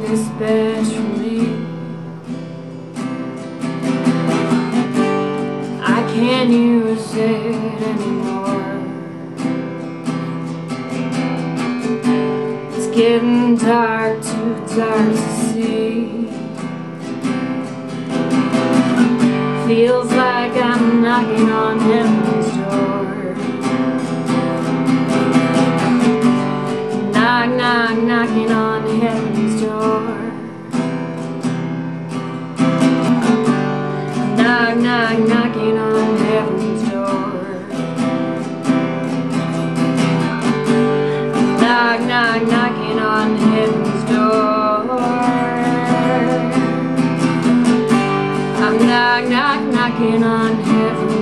especially. I can't use it anymore. It's getting dark, too dark to see. Feels like I'm knocking on heaven's door. Knock, knock, knocking on heaven's door. Knock, knock, knocking on heaven's door. Knock, knock, knocking on heaven's door. I'm knock, knock, knocking on heaven's door.